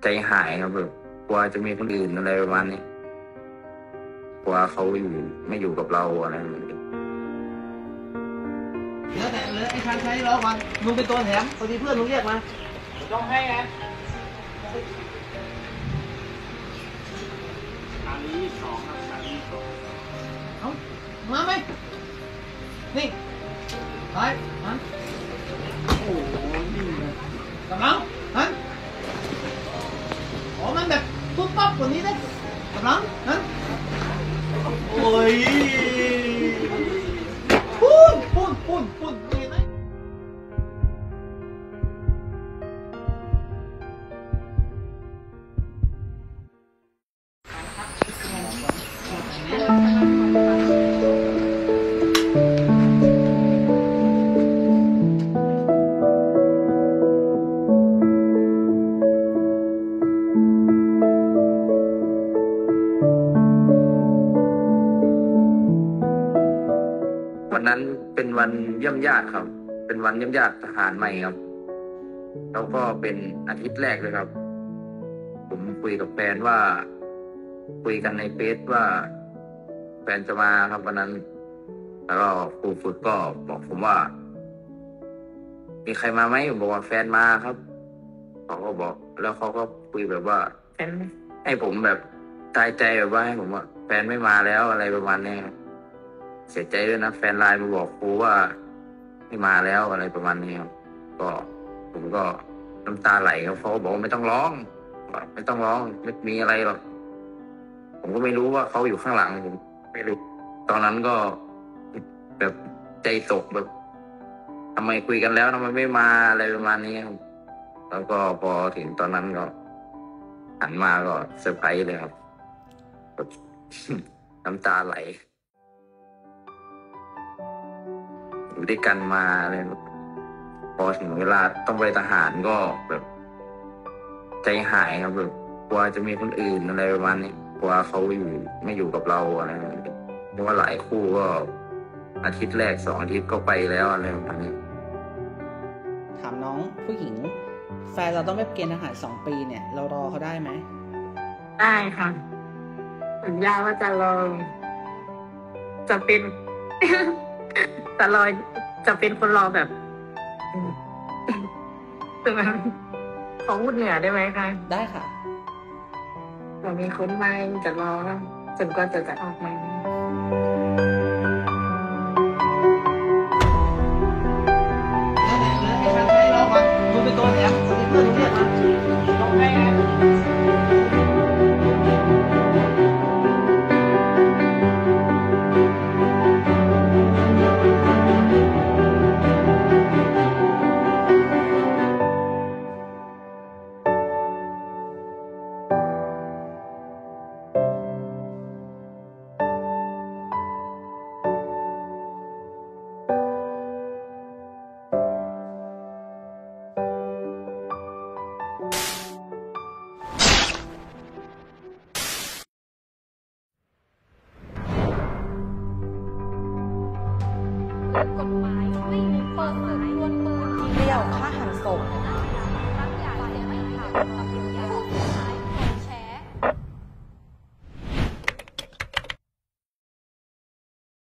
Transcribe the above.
ใจหายครับแบบกลัวจะมีคนอื่นอะไรประมาณนี้กลัวเขาไม่อยู่กับเราอะไรแบบนี้เหลือไอ้ชันใช้รอก่อนลุงเป็นตัวแถมพอดีเพื่อนลุงเรียกมาต้องให้นะชาลี2ครับชาลี2เอามาไหมนี่ไปหันโอ้โหนี่นะกำลังหันมันแบบปุ๊บปั๊บกว่านี้ได้กำลังหันโอ้ยปุ่นเห็นไหมวันนั้นเป็นวันเยี่ยมญาติครับ เป็นวันเยี่ยมญาติทหารใหม่ครับแล้วก็เป็นอาทิตย์แรกเลยครับผมคุยกับแฟนว่าคุยกันในเฟซว่าแฟนจะมาครับวันนั้นแล้วก็ครูฝึกก็บอกผมว่ามีใครมาไหมผมบอกว่าแฟนมาครับเขาก็บอกแล้วเขาก็คุยแบบว่าแฟนให้ผมแบบตายใจแบบว่าให้ผมว่าแฟนไม่มาแล้วอะไรประมาณนี้ครับเสียใจด้วยนะแฟนไลน์มาบอกครูว่าไม่มาแล้วอะไรประมาณนี้ครับก็ผมก็น้ำตาไหลครับเขาบอกว่าไม่ต้องร้องไม่ต้องร้องไม่มีอะไรหรอกผมก็ไม่รู้ว่าเขาอยู่ข้างหลังผมไม่รู้ตอนนั้นก็แบบใจตกแบบทำไมคุยกันแล้วทำไมไม่มาอะไรประมาณนี้ครับแล้วก็พอถึงตอนนั้นก็หันมาก็เซอร์ไพรส์เลยครับน้ำตาไหลอยู่ด้วยกันมาเลยพอถึงเวลาต้องไปทหารก็แบบใจหายครับแบบกลัวจะมีคนอื่นอะไรประมาณนี้กลัวเขาไม่อยู่กับเราอะไรแบบนี้เพราะว่าหลายคู่ก็อาทิตย์แรก2 อาทิตย์ก็ไปแล้วอะไรประมาณนี้ถามน้องผู้หญิงแฟนเราต้องไปเกณฑ์ทหาร2 ปีเนี่ยเรารอเขาได้ไหมได้ค่ะสัญญาว่าจะรอจะเป็น แต่รอจะเป็นคนรอแบบถึงแบบของอุดเหนือได้ไหมคะได้ค่ะเรามีคนมาจะรอจนกว่าจะออกมาไอ้ชันใช้รอก่อนลุงเป็นตัวแถมพอดีเพื่อนลุงเรียกมาต้องให้นะกฎหมายไม่มีเปิดเผยตัวตนเดี่ยวฆ่าหันศพบางอย่างไม่ทำ